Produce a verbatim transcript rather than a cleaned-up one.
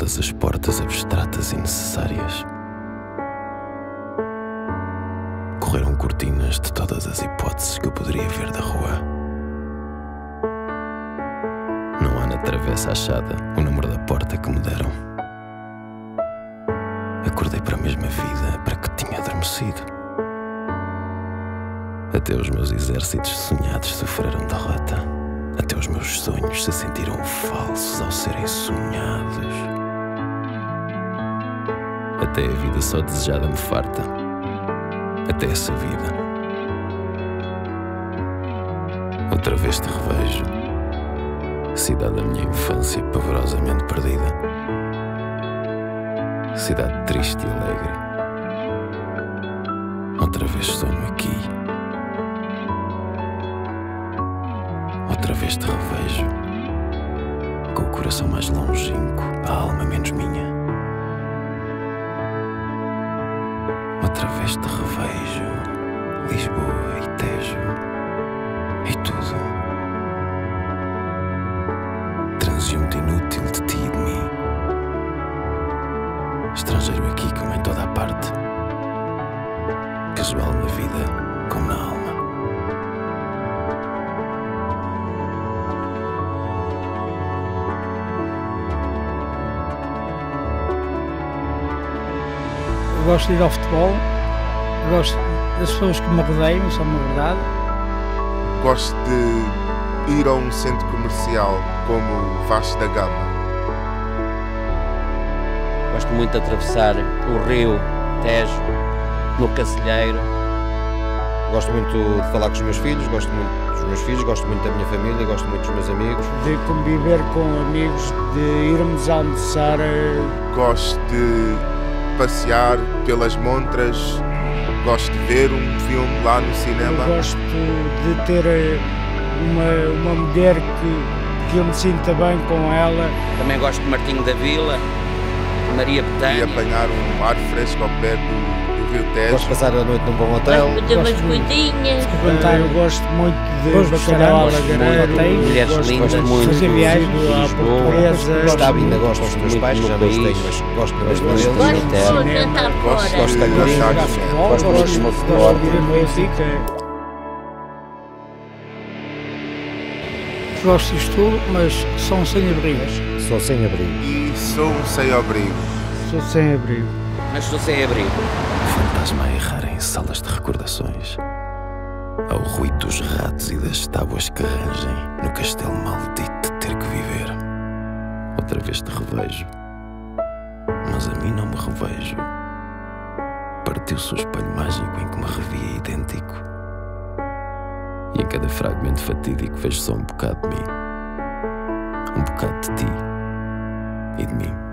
todas as portas abstratas e necessárias. Correram cortinas de todas as hipóteses que eu poderia ver da rua. Não há na travessa achada o número da porta que me deram. Acordei para a mesma vida para que tinha adormecido. Até os meus exércitos sonhados sofreram derrota. Até os meus sonhos se sentiram falsos ao serem sonhados. Até a vida só desejada me farta. Até essa vida. Outra vez te revejo, cidade da minha infância pavorosamente perdida. Cidade triste e alegre. Outra vez sonho aqui. Outra vez te revejo, com o coração mais longínquo, a alma menos minha. Outra vez te revejo, Lisboa e Tejo, e tudo. Transeunte inútil de ti e de mim. Estrangeiro aqui como em toda a parte. Casual na vida como na alma. Eu gosto de ir ao futebol, eu gosto das pessoas que me rodeiam, isso é uma verdade. Gosto de ir a um centro comercial como o Vasco da Gama. Gosto muito de atravessar o rio Tejo, no Cacilheiro. Gosto muito de falar com os meus filhos, gosto muito dos meus filhos, gosto muito da minha família, gosto muito dos meus amigos. De conviver com amigos, de irmos almoçar. Gosto de passear pelas montras, gosto de ver um filme lá no cinema. Eu gosto de ter uma, uma mulher que, que eu me sinta bem com ela. Também gosto de Martinho da Vila, Maria Betânia. E apanhar um ar fresco ao pé do, do Rio Tejo. Gosto de passar a noite num bom hotel. Gosto de ter umas coisinhas. Eu gosto muito de bacalhau à lagareiro. Mulheres Gosto, lindas, gosto muito. Fazer viagens à Lisboa. portuguesa. Gostava ainda gosto dos meus pais, já não os tenho, mas gosto da mesma deles. Gosto de jantar Gosto fora. de da cozinha, achar gosto que- de Gosto gosto de muito de ouvir futebol. música. Gosto disto tudo, mas são sem abrigos. Sou sem abrigo. E sou um sem-abrigo. Sou sem abrigo. Mas estou sem abrigo. Fantasma a errar em salas de recordações, ao ruído dos ratos e das tábuas que rangem no castelo maldito de ter que viver. Outra vez te revejo, mas a mim não me revejo. Partiu-se o espelho mágico em que me revia idêntico, e em cada fragmento fatídico vejo só um bocado de mim, um bocado de ti e de mim.